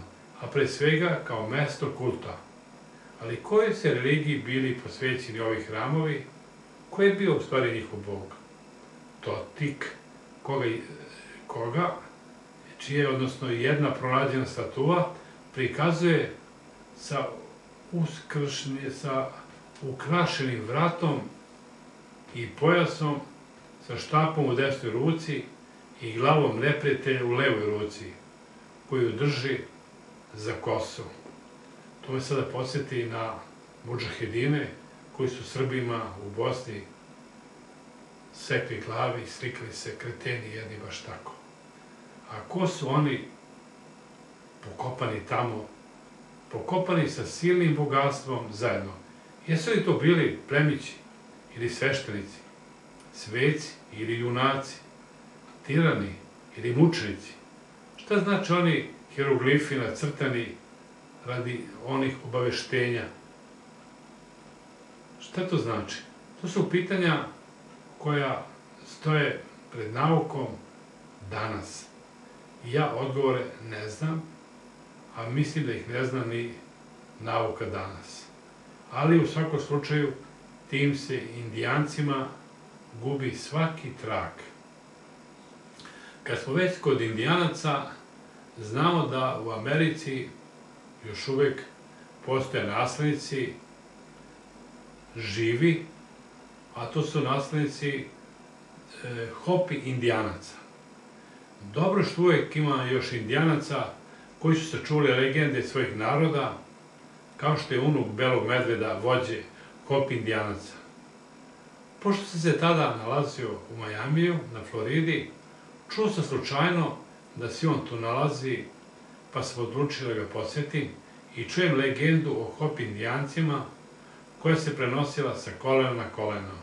a pre svega kao mesto kulta. Ali kojoj se religiji bili posvećeni ovi hramovi? Ko je bio u stvari njihov bog? Totik, koga, koga čije, odnosno jedna pronađena statua, prikazuje sa uskršnje, sa ukrašenim vratom i pojasom, sa štapom u desnoj ruci i glavom neprijatelja u levoj ruci, koju drži za kosu. To me sada podsjeti na mudžahedine koji su Srbima u Bosni sekli glavi i slikali se kreteni jedni baš tako. A ko su oni pokopani tamo, pokopani sa silnim bogatstvom zajedno? Jesu li to bili plemići ili sveštenici, sveci ili junaci, tirani ili mučenici? Šta znači oni hieroglifi nacrtani radi onih obaveštenja? Šta to znači? To su pitanja koja stoje pred naukom danas. Ja odgovore ne znam, a mislim da ih ne zna ni nauka danas. Ali u svakom slučaju tim se Indijancima gubi svaki trag. Kad smo već kod Indijanaca, znamo da u Americi još uvek postoje naslednici živi, a to su naslednici e, Hopi Indijanaca. Dobro što uvek ima još Indijanaca koji su sačuvali legende svojih naroda, kao što je unuk Belog medveda, vođe Hopi Indijanaca. Pošto sam se tada nalazio u Majamiju, na Floridi, čuo sam slučajno da se on tu nalazi, pa sam odlučio da ga posjetim i čujem legendu o Hopi Indijancima koja se prenosila sa kolena na koleno.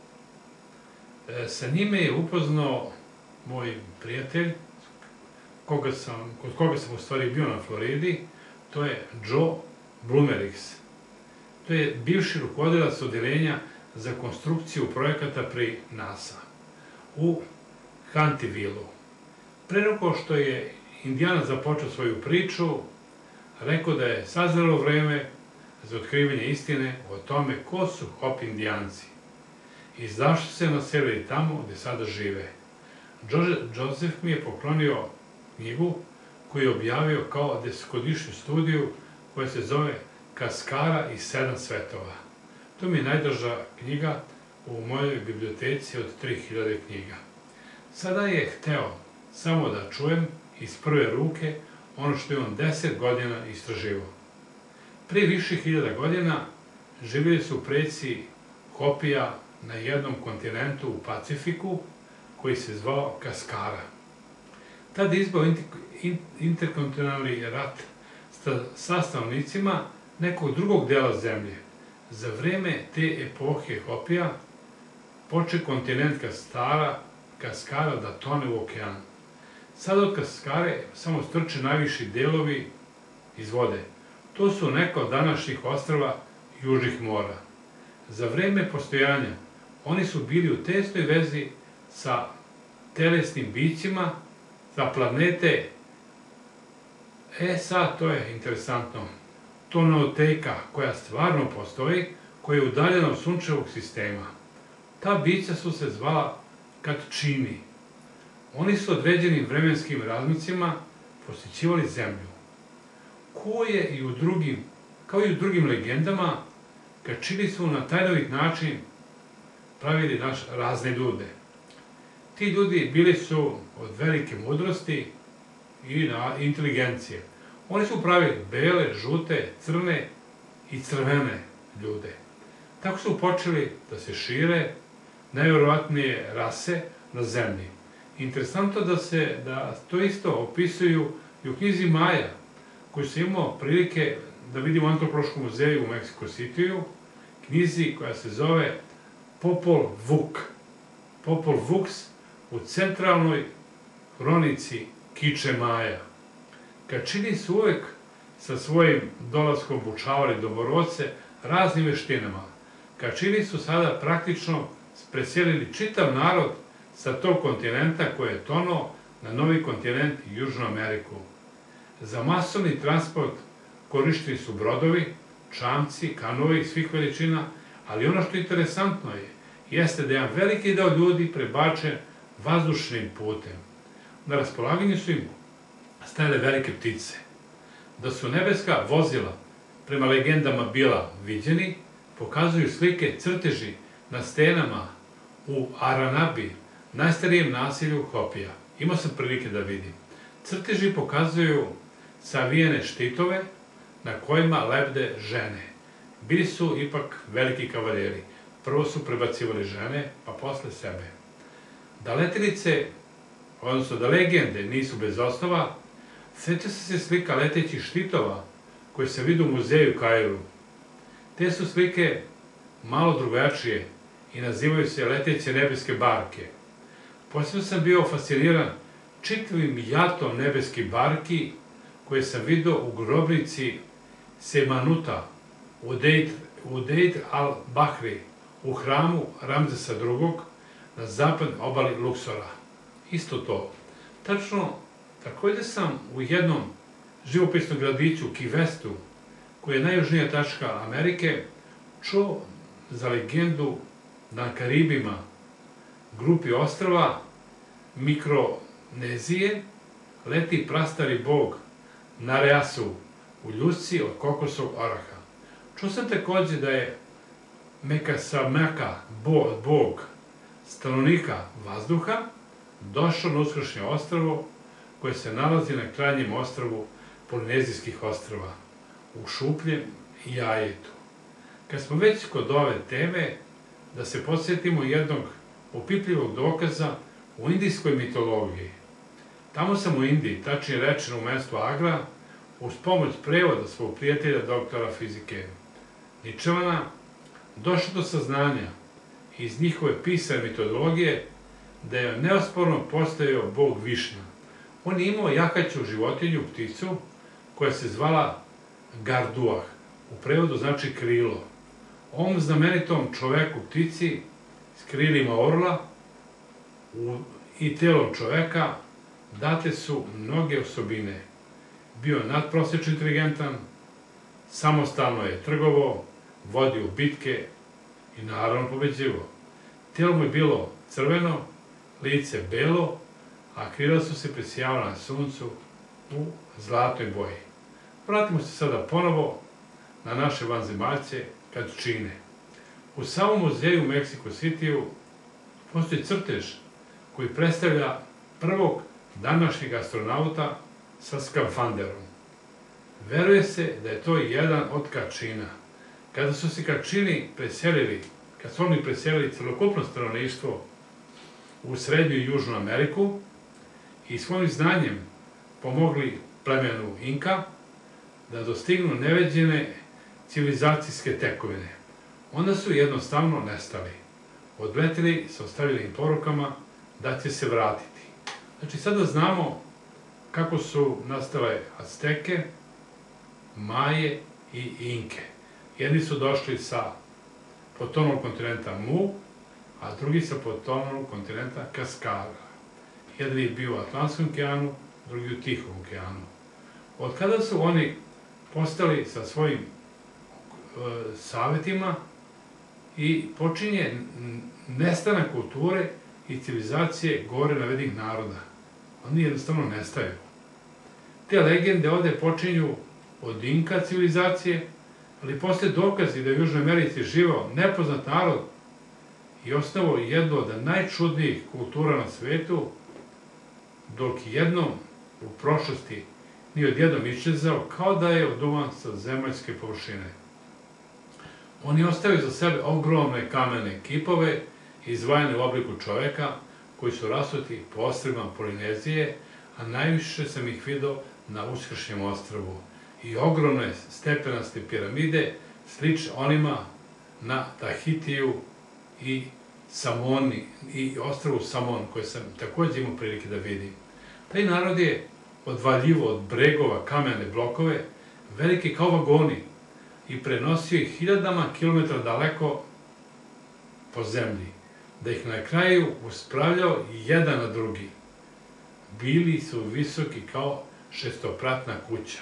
E, sa njime je upoznao moj prijatelj, koga sam, kod koga sam u stvari bio na Floridi, to je Joe Blumeriks. To je bivši rukovodilac odeljenja za konstrukciju projekata pri NASA u Huntsville-u. Pre nego što je Indijanac započeo svoju priču, rekao da je sazrelo vreme za otkrivanje istine o tome ko su Hopi Indijanci i zašto se naselili tamo gde sada žive. Joseph mi je poklonio knjigu koju je objavio kao desetogodišnju studiju koja se zove Kaskara i sedam svetova. To mi je najdrža knjiga u mojoj biblioteci od tri hiljade knjiga. Sada je hteo samo da čujem iz prve ruke ono što je on deset godina istraživao. Prije više hiljada godina živjeli su preci Hopija na jednom kontinentu u Pacifiku koji se zvao Kaskara. Tad je izbao interkontinentalni rat sa sastavnicima nekog drugog dela zemlje. Za vreme te epohe Hopija poče kontinent Kaskara, Kaskara da tone u okean. Sada od Kaskare samo strče najviši delovi iz vode. To su neka od današnjih ostrva južnih mora. Za vreme postojanja oni su bili u tesnoj vezi sa telesnim bićima, sa planete. E sad, to je interesantno. Tonoteika, koja stvarno postoji, koja je udaljena od sunčevog sistema. Ta bića su se zvala Katčini. Oni su određenim vremenskim razmacima posjećivali zemlju. Ko je i u drugim, kao i u drugim legendama, Katčini su na tajnovit način pravili naš razne ljude. Ti ljudi bili su od velike mudrosti i inteligencije. Oni su pravili bele, žute, crne i crvene ljude. Tako su počeli da se šire najvjerovatnije rase na zemlji. Interesantno da se, da to isto opisuju i u knjizi Maja, koju sam imao prilike da vidim u Antropološkom muzeju u Mexico Cityu, knjizi koja se zove Popol Vuh. Popol Vuhs u centralnoj hronici Kiče Maja. Katčini su uvek sa svojim dolaskom obučavali domorodce raznim veštinama. Katčini su sada praktično preselili čitav narod sa tog kontinenta koji je tonuo na novi kontinent Južnu Ameriku. Za masovni transport korišteni su brodovi, čamci, kanovi svih veličina, ali ono što je interesantno je, jeste da je jedan veliki deo ljudi prebačen vazdušnim putem. Na raspolaganju su im stajale velike ptice. Da su nebeska vozila prema legendama bila viđeni, pokazuju slike, crteži na stenama u Aranabi, najstarijem naselju Hopija. Imao sam prilike da vidim. Crteži pokazuju savijene štitove na kojima lebde žene. Bili su ipak veliki kavaljeri. Prvo su prebacivali žene, pa posle sebe. Da letelice, odnosno da legende nisu bez osnova, seća se slika letećih štitova koje se vide u muzeju u Kairu. Te su slike malo drugačije i nazivaju se leteće nebeske barke. Posebno sam bio fasciniran čitavim jatom nebeskih barki koje sam vidio u grobnici Semanuta u Deir al-Bahri, u hramu Ramzesa drugog na zapadnoj obali Luksora. Isto to. Tačno, takođe sam u jednom živopisnom gradiću, Key Westu, koji je najjužnija tačka Amerike, čuo za legendu na Karibima, grupi ostrva Mikronezije, leti prastari bog Nareasu u ljusci od kokosovog oraha. Čuo sam takođe da je Mekasameka, bog stanovnika vazduha, došao na uskršnje ostrvo koje se nalazi na krajnjem ostrvu Polinezijskih ostrva, u Šupljem i Ajetu. Kad smo već kod ove teme, da se podsjetimo jednog opipljivog dokaza u indijskoj mitologiji. Tamo sam u Indiji, tačnije rečeno u mestu Agra, uz pomoć prevoda svog prijatelja doktora fizike Ničevana, došao do saznanja iz njihove pisane mitologije da je neosporno postojao bog Višna. On je imao jakaću životinju, pticu, koja se zvala Garduah, u prevodu znači krilo. Ovom znamenitom čoveku ptici s krilima orla i telom čoveka date su mnoge osobine. Bio je nadprosečno inteligentan, samostalno je trgovao, vodio bitke i naravno pobeđivao. Telo mu je bilo crveno, lice belo, a krila su se presijavala na suncu u zlatnoj boji. Vratimo se sada ponovo na naše vanzemaljce Kačine. U samom muzeju u Mexico City-u postoji crtež koji predstavlja prvog današnjeg astronauta sa skafanderom. Veruje se da je to jedan od Kačina. Kada su se Kačini preselili, kad su oni preselili celokupno stanovništvo u Srednju i Južnu Ameriku i svojim znanjem pomogli plemenu Inka da dostignu neviđene civilizacijske tekovine, onda su jednostavno nestali. Odleteli sa ostavljenim porukama da će se vratiti. Znači, sada znamo kako su nastale Azteke, Maje i Inke. Jedni su došli sa potonulog kontinenta Mu, a drugi sa potonulog kontinenta Kaskara. Jedan je bio u Atlantskom okeanu, drugi u Tihom okeanu. Od kada su oni postali sa svojim savetima i počinje nestanak kulture i civilizacije gore navedenih naroda. Oni jednostavno nestaju. Te legende ovde počinju od Inka civilizacije, ali posle dokazi da je u Južnoj Americi živao nepoznat narod i osnovao jednu od najčudnijih kultura na svetu, dok jednom u prošlosti nije odjednom iščezao kao da je oduvan sa zemaljske površine. Oni ostavaju za sebe ogromne kamene kipove izvajane u obliku čoveka koji su rasuti po ostrvima Polinezije, a najviše sam ih vidio na Uskršnjem ostrvu. I ogromne stepenaste piramide slične onima na Tahitiju i Samoni i ostrvu Samon, koje sam takođe imao prilike da vidim. Taj narod je odvaljivo od bregova kamene blokove, veliki kao vagoni, i prenosio ih hiljadama kilometra daleko po zemlji, da ih na kraju uspravljao jedan na drugi. Bili su visoki kao šestopratna kuća.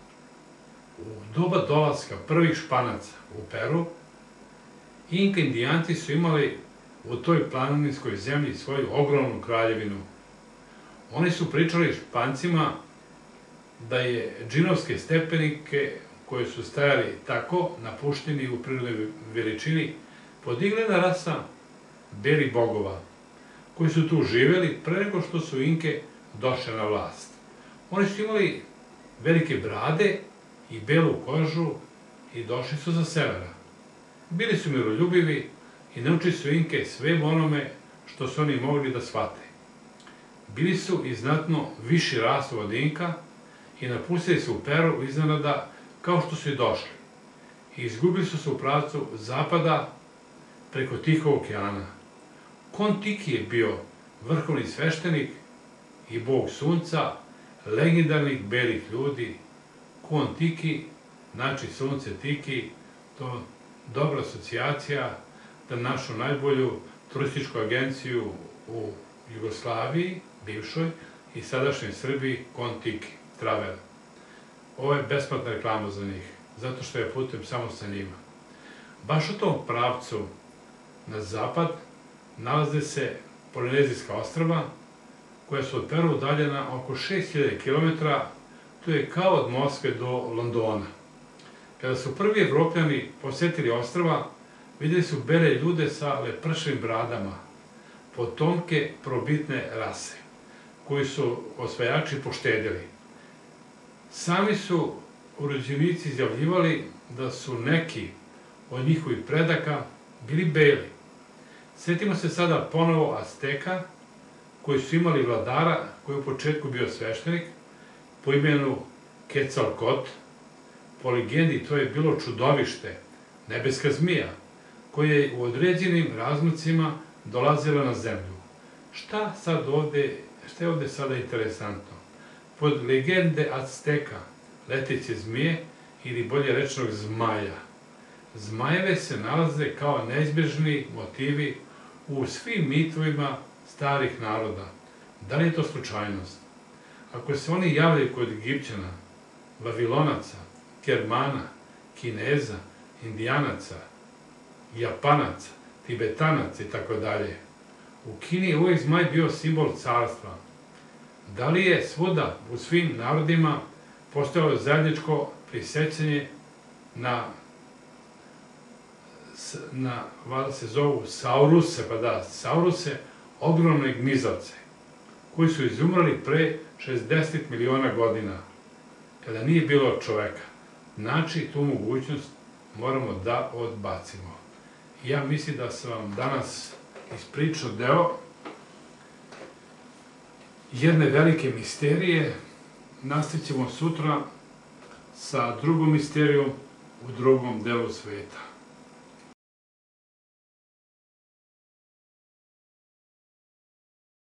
U doba dolaska prvih Španaca u Peru, Inka indijanci su imali u toj planinskoj zemlji svoju ogromnu kraljevinu. Oni su pričali Špancima da je džinovske stepenike koje su stajali tako napušteni u prirodnoj veličini podignena rasa belih bogova koji su tu živeli pre nego što su Inke došle na vlast. Oni su imali velike brade i belu kožu i došli su sa severa. Bili su miroljubivi i naučili su Inke svemu onome što su oni mogli da shvate. Bili su i znatno viši rastu od Inka i napustili su Peru iznenada kao što su i došli. I izgubili su se u pravcu zapada preko Tihog okeana. Kon Tiki je bio vrhovni sveštenik i bog sunca, legendarnih belih ljudi. Kon Tiki, znači sunce Tiki, to dobra asocijacija da našu najbolju turističku agenciju u Jugoslaviji, bivšoj, i sadašnjoj Srbiji, Kon Tiki, Travel. Ovo je besplatna reklama za njih, zato što ja putujem samo sa njima. Baš u tom pravcu na zapad nalaze se Polinezijska ostrva, koja su od Peru udaljena oko šest hiljada kilometara, to je kao od Moskve do Londona. Kada su prvi Evropljani posetili ostrva, videli su bele ljude sa lepršavim bradama, potomke probitne rase, koji su osvajači poštedjeli. Sami su urođenici izjavljivali da su neki od njihovih predaka bili beli. Sjetimo se sada ponovo Azteka, koji su imali vladara koji je u početku bio sveštenik, po imenu Quetzalcoatl. Po legendi to je bilo čudovište, nebeska zmija, koja je u određenim razmacima dolazila na zemlju. Šta sad ovde, šta je ovde sada interesantno? Pod legende Azteka, leteće zmije, ili bolje rečenog zmaja. Zmajeve se nalaze kao neizbežni motivi u svim mitovima starih naroda. Da li je to slučajnost? Ako se oni javljaju kod Egipćana, Vavilonaca, Germana, Kineza, Indijanaca, Japanaca, Tibetanaca i tako dalje, u Kini je uvijek zmaj bio simbol carstva. Da li je svuda u svim narodima postojalo zajedničko prisećanje na, na, valjda se zovu sauruse, pa da, sauruse, ogromne gmizavce, koji su izumrli pre šezdeset miliona godina, kada nije bilo čoveka. Znači, tu mogućnost moramo da odbacimo. Ja mislim da sam vam danas ispričao deo jedne velike misterije. Nastavit ćemo sutra sa drugom misterijom u drugom delu sveta.